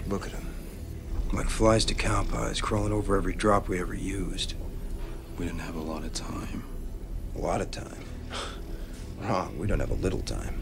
Look at him. Like flies to cow pies, crawling over every drop we ever used. We didn't have a lot of time. A lot of time. Wrong, we don't have a little time.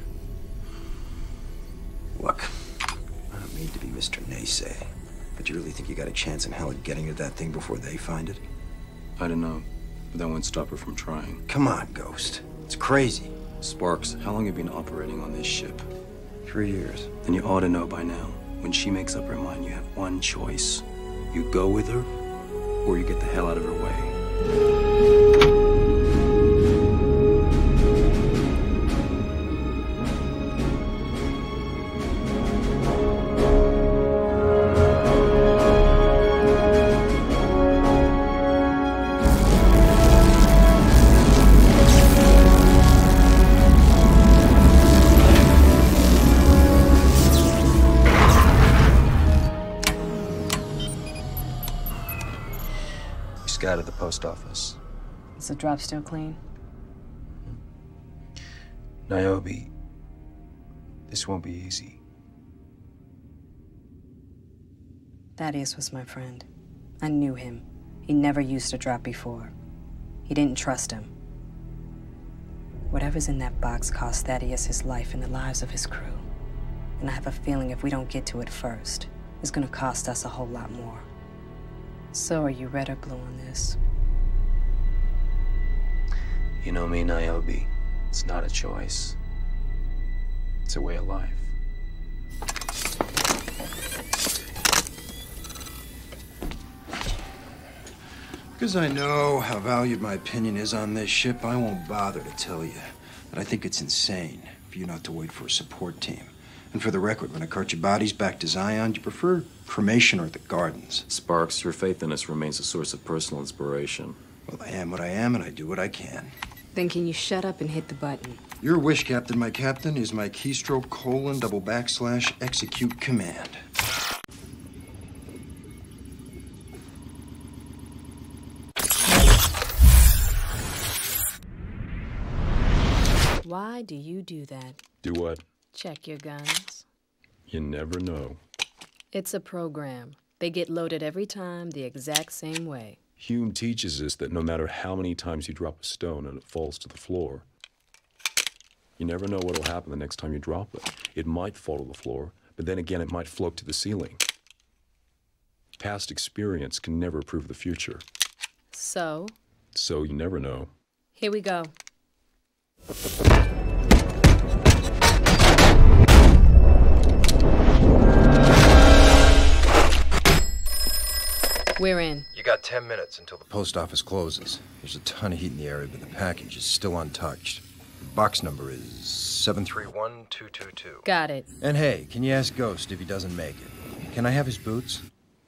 Look, I don't mean to be Mr. Naysay, but you really think you got a chance in hell at getting to that thing before they find it? I don't know, but that won't stop her from trying. Come on, Ghost. It's crazy. Sparks, how long have you been operating on this ship? 3 years. Then you ought to know by now. When she makes up her mind, you have one choice. You go with her, or you get the hell out of her way. Out of the post office. Is the drop still clean? Niobe, this won't be easy. Thaddeus was my friend. I knew him. He never used a drop before. He didn't trust him. Whatever's in that box cost Thaddeus his life and the lives of his crew. And I have a feeling if we don't get to it first, it's gonna cost us a whole lot more. So are you red or blue on this? You know me, Niobe. It's not a choice. It's a way of life. Because I know how valued my opinion is on this ship, I won't bother to tell you that I think it's insane for you not to wait for a support team. And for the record, when I cart your bodies back to Zion, do you prefer cremation or the gardens? Sparks, your faith in us remains a source of personal inspiration. Well, I am what I am, and I do what I can. Then can you shut up and hit the button? Your wish, Captain. My captain is my keystroke : / execute command. Why do you do that? Do what? Check your guns. You never know. It's a program. They get loaded every time the exact same way. Hume teaches us that no matter how many times you drop a stone and it falls to the floor, you never know what'll happen the next time you drop it. It might fall to the floor, but then again it might float to the ceiling. Past experience can never prove the future. So you never know. here we go. We're in. You got 10 minutes until the post office closes. There's a ton of heat in the area, but the package is still untouched. The box number is 731222. Got it. And hey, can you ask Ghost if he doesn't make it? Can I have his boots?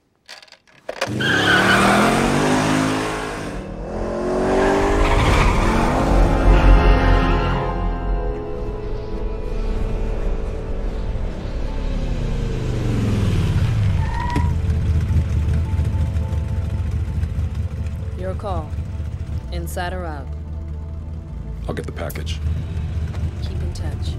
Your call. Inside or out? I'll get the package. Keep in touch.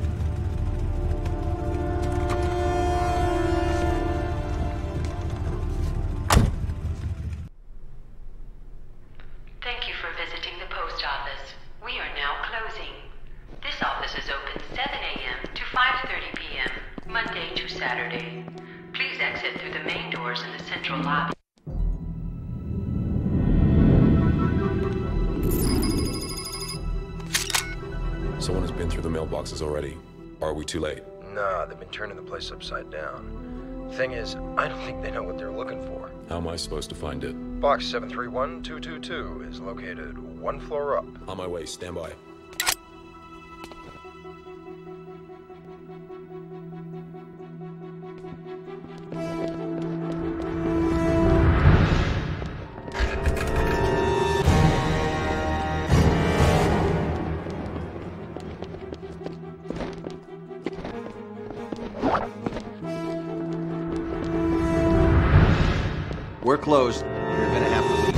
Thank you for visiting the post office. We are now closing. This office is open 7 a.m. to 5:30 p.m., Monday to Saturday. Please exit through the main doors in the central lobby. Someone has been through the mailboxes already. Are we too late? Nah, they've been turning the place upside down. Thing is, I don't think they know what they're looking for. How am I supposed to find it? Box 731222 is located 1 floor up. On my way, stand by. We're closed. You're gonna have to leave.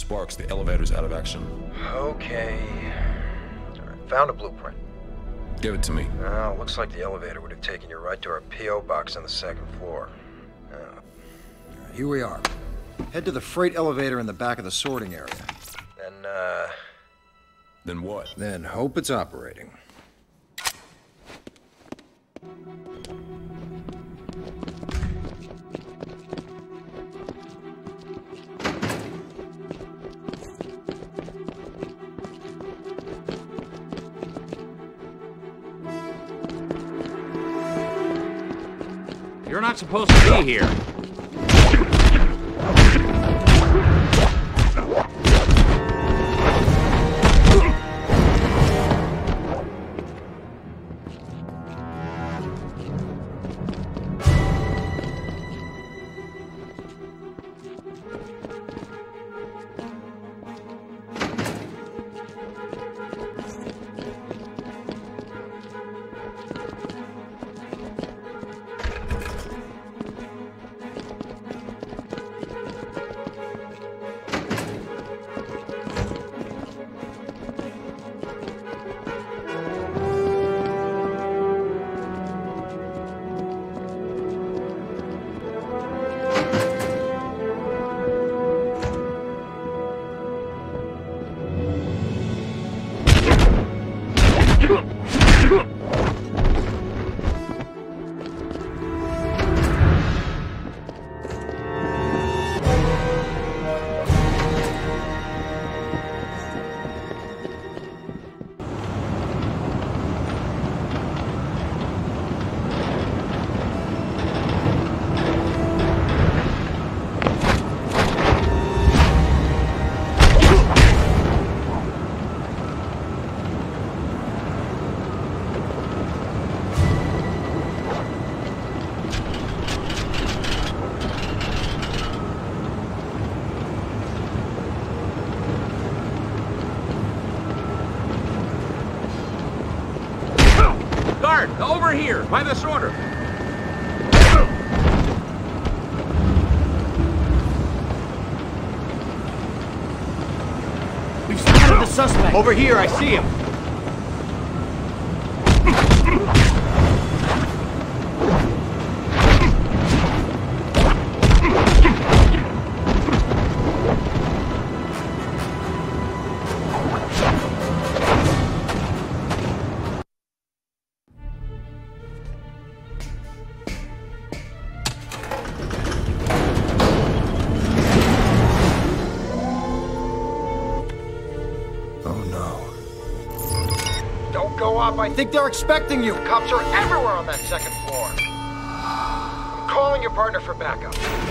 Sparks, the elevator's out of action. Okay. All right, found a blueprint. Give it to me. Looks like the elevator would have taken you right to our P.O. box on the 2nd floor. Here we are. Head to the freight elevator in the back of the sorting area. Then what? Then hope it's operating. You're not supposed to be here. Guard, over here, by the sorter. We've spotted the suspect. Over here, I see him. I think they're expecting you. Cops are everywhere on that 2nd floor. I'm calling your partner for backup.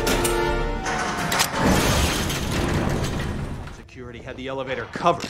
Security had the elevator covered.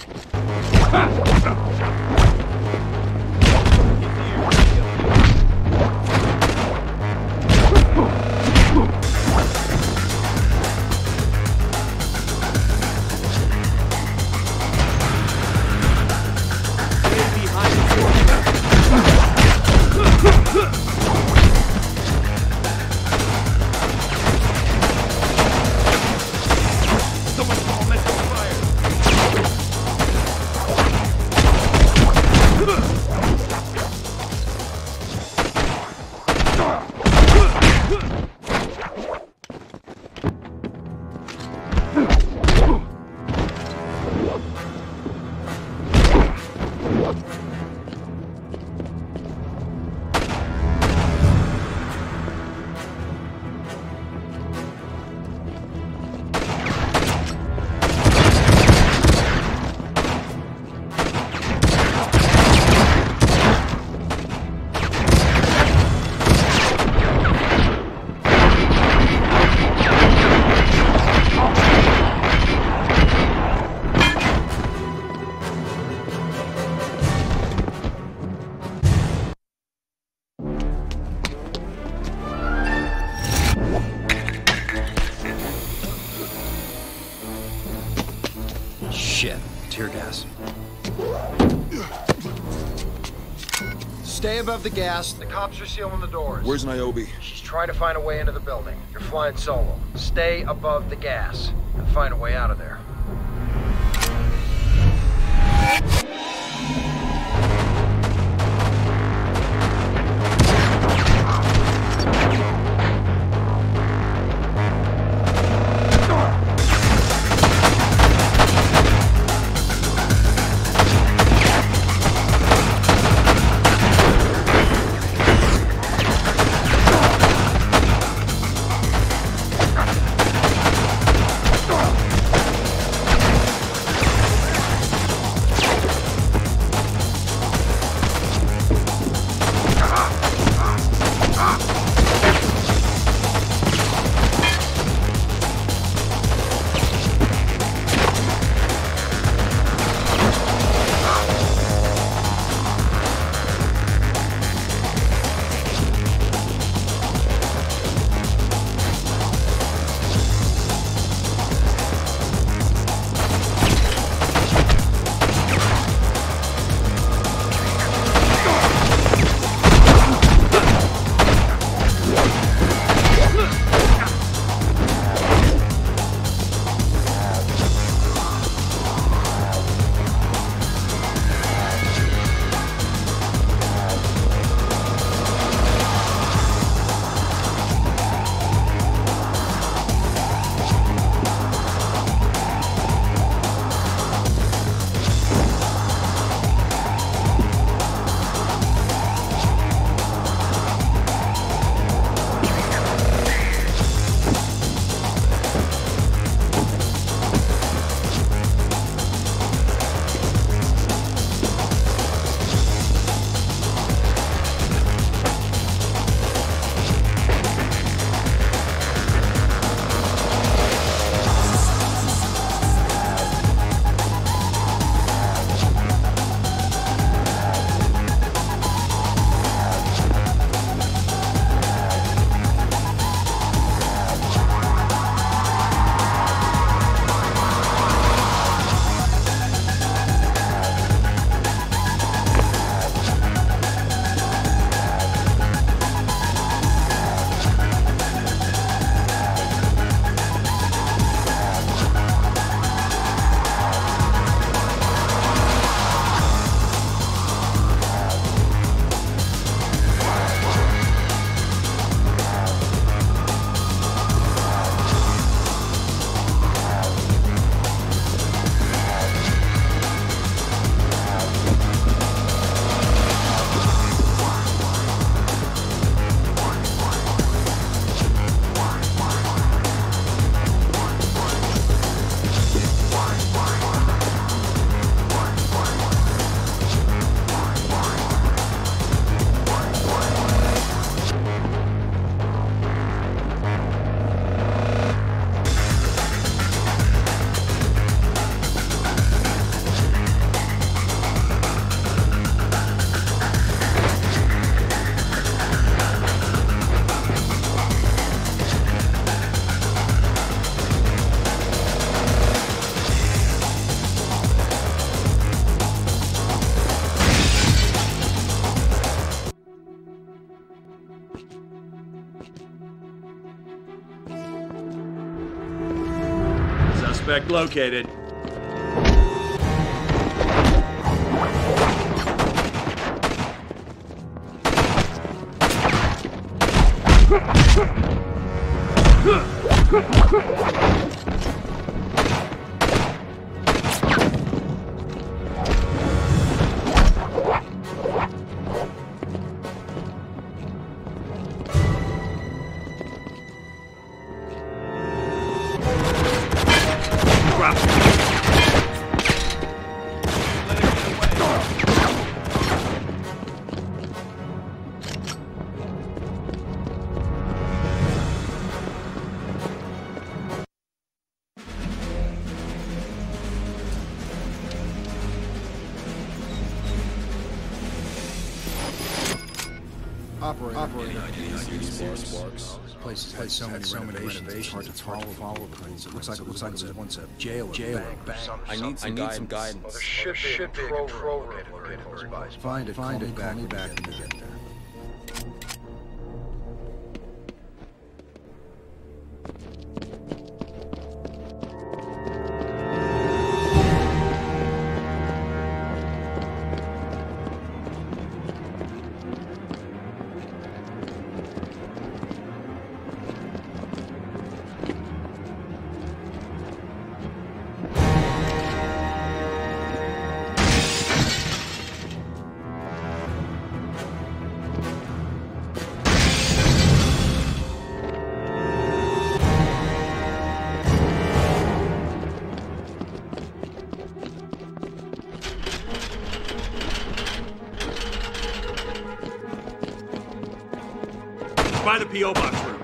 Shit. Tear gas. Stay above the gas. The cops are sealing the doors. Where's Niobe? She's trying to find a way into the building. You're flying solo. Stay above the gas and find a way out of there. Suspect located. Operator. Places had so many renovations, hard to follow things. It looks like it was once a jail or bank. I need some guidance. Well, there should be a control room located. Find it, call me back when you get there. by the P.O. box room.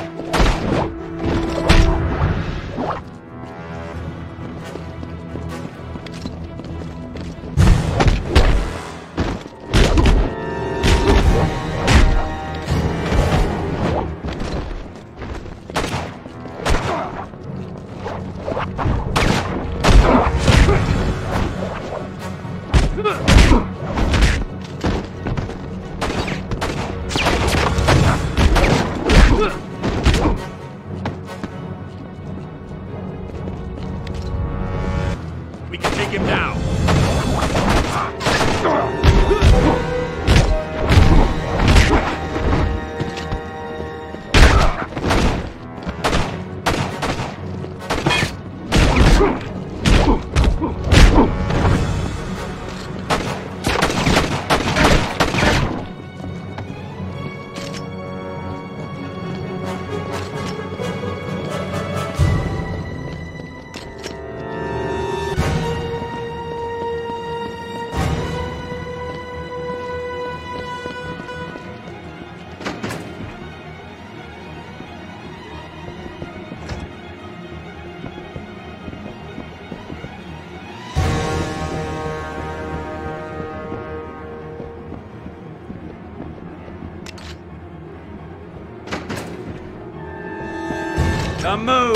We can take him down. Come move!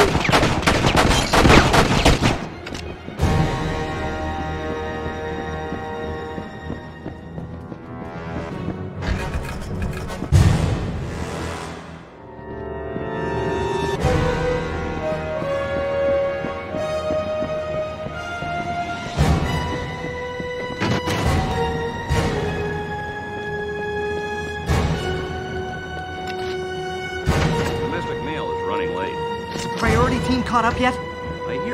Miss McNeil is running late. Priority team caught up yet? I hear...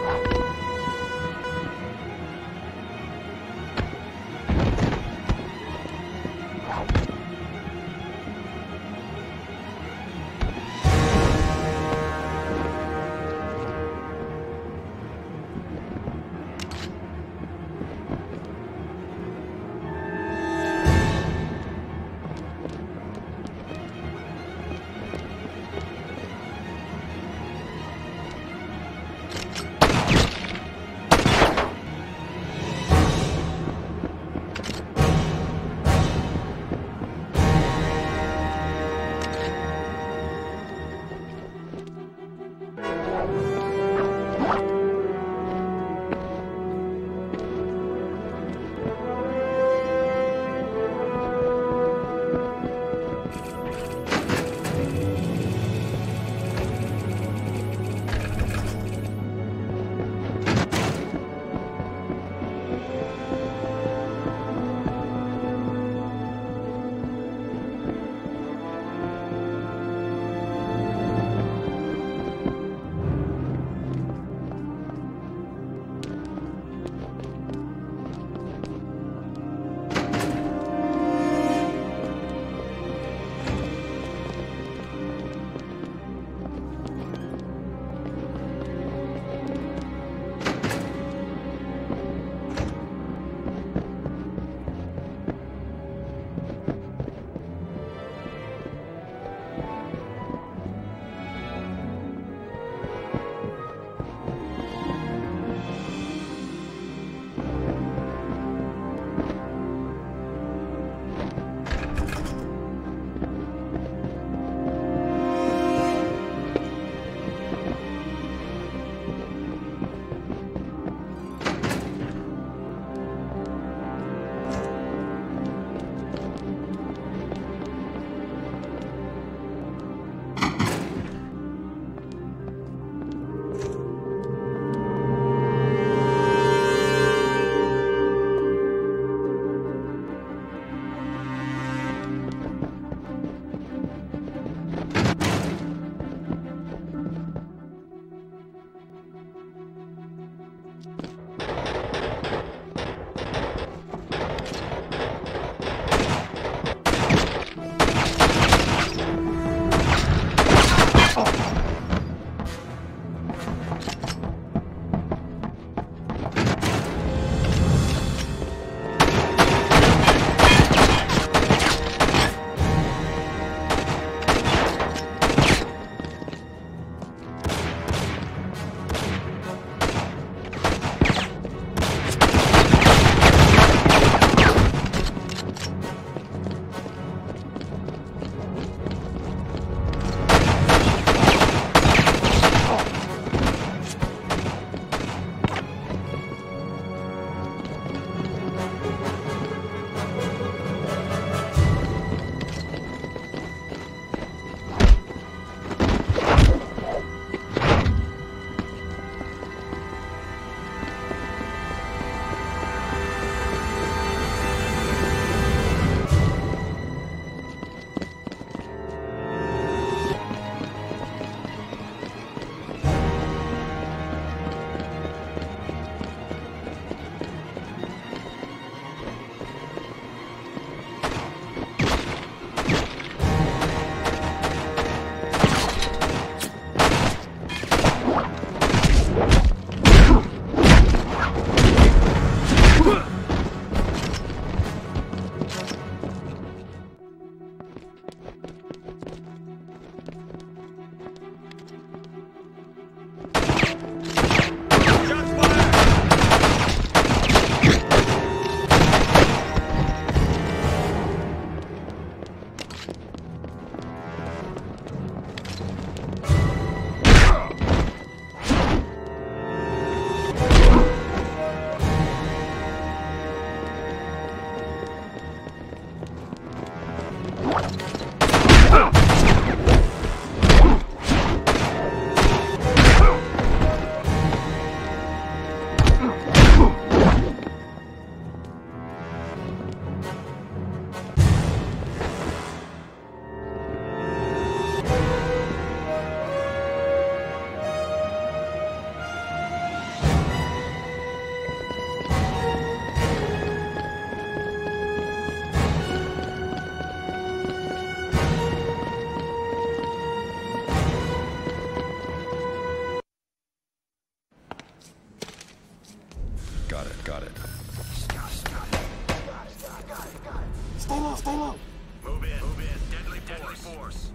Move in. Deadly force.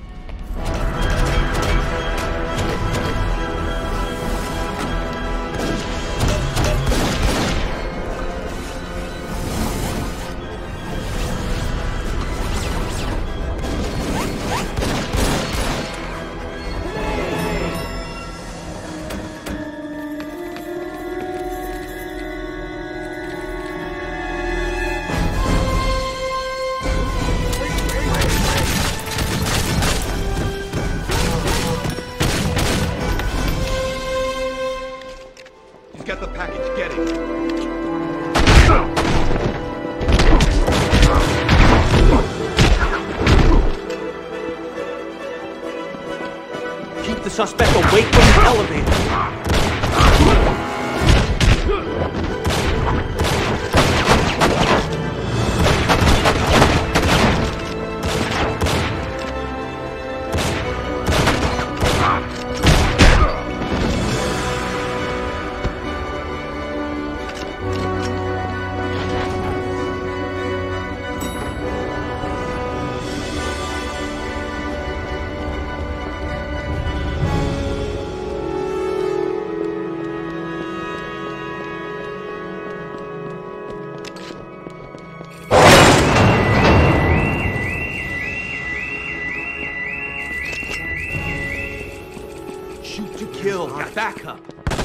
Get the package, get it. Keep the suspect away from the elevator. Shoot to kill. Got backup.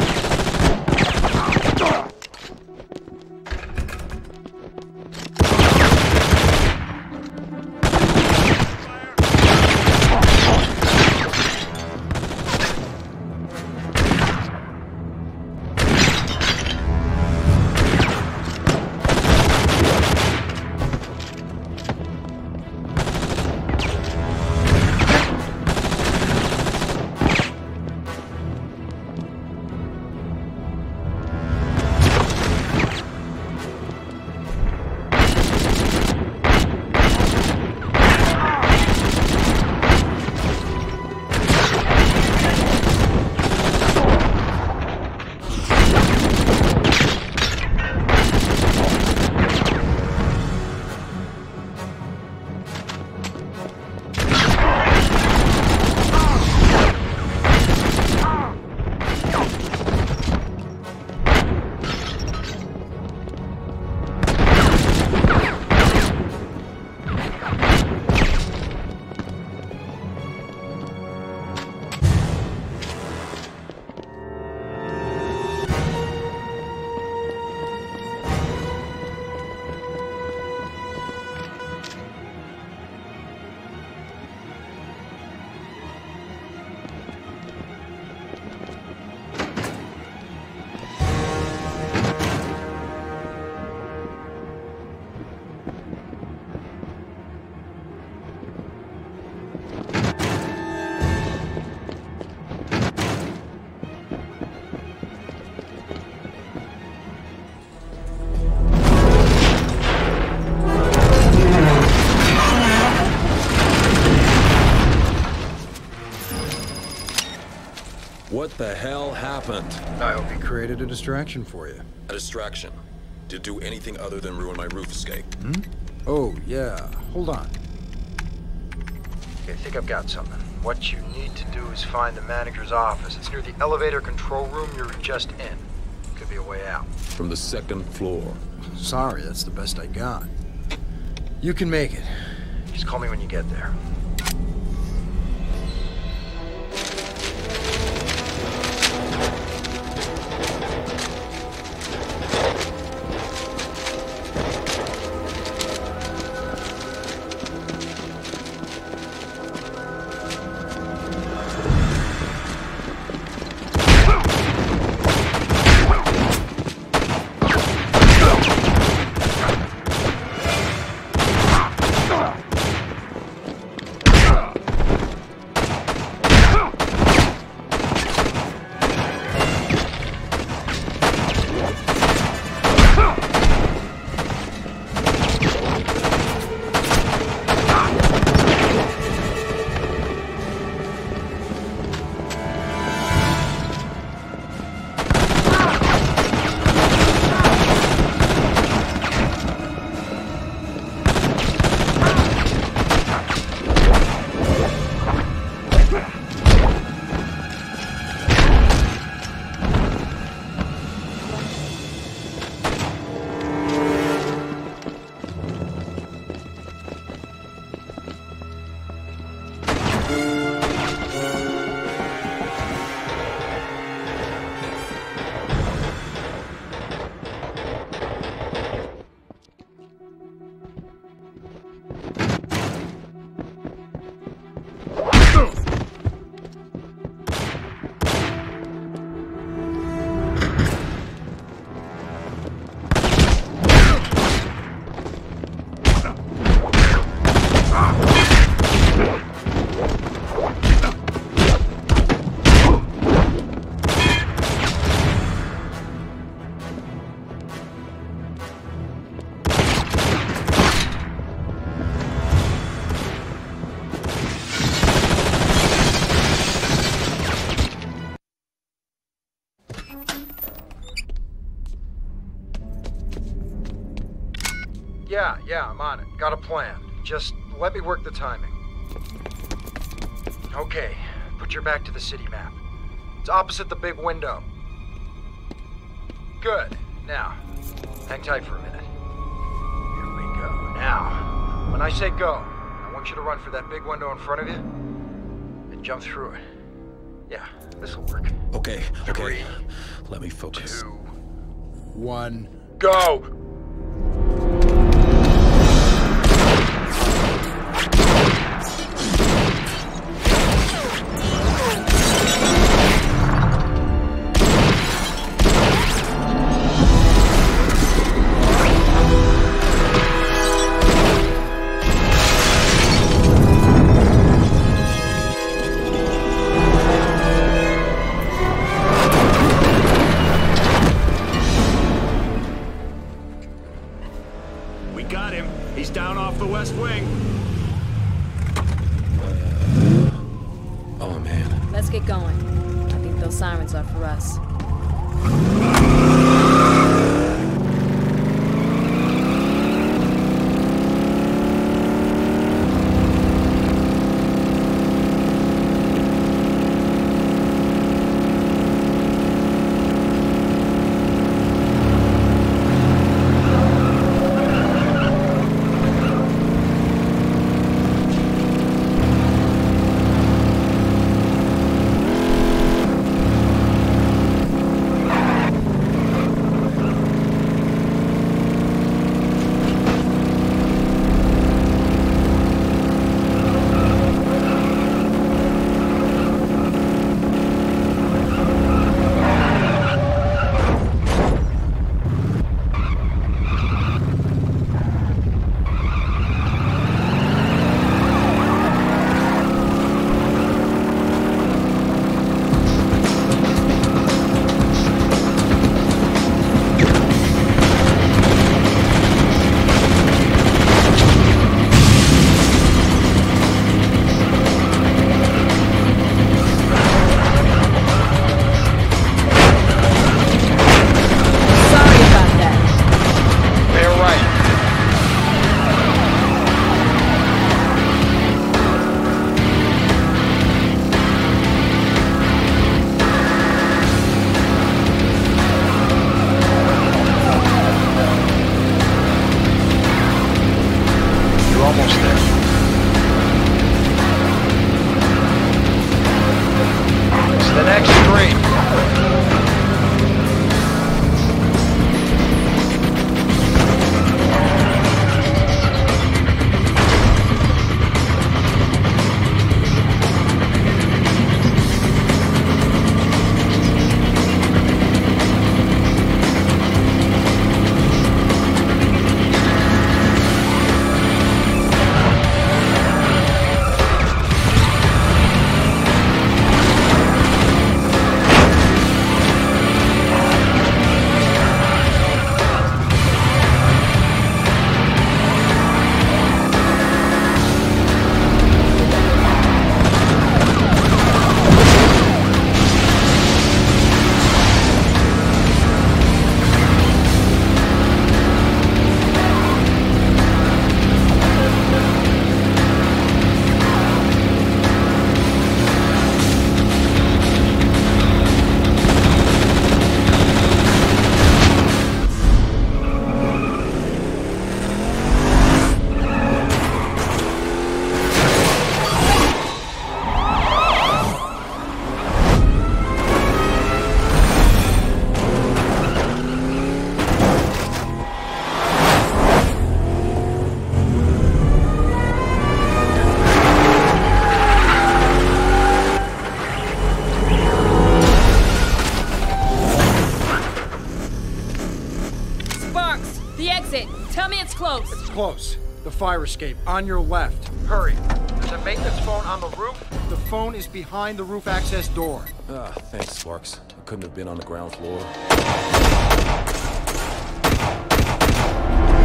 What the hell happened? I hope he created a distraction for you. A distraction. Did it do anything other than ruin my roof escape? Oh, yeah. Hold on. Okay, I think I've got something. What you need to do is find the manager's office. It's near the elevator control room you're just in. Could be a way out. From the second floor. Sorry, that's the best I got. You can make it. Just call me when you get there. Yeah, I'm on it. Got a plan. Just let me work the timing. Okay, put your back to the city map. It's opposite the big window. Good. Now, hang tight for a minute. Here we go. Now, when I say go, I want you to run for that big window in front of you and jump through it. Yeah, this'll work. Okay. 3, Let me focus. 2, 1, go! He's down off the west wing. Oh, man. Let's get going. I think those sirens are for us. Close. The fire escape, on your left. Hurry. There's a maintenance phone on the roof. The phone is behind the roof access door. Thanks, Sparks. I couldn't have been on the ground floor.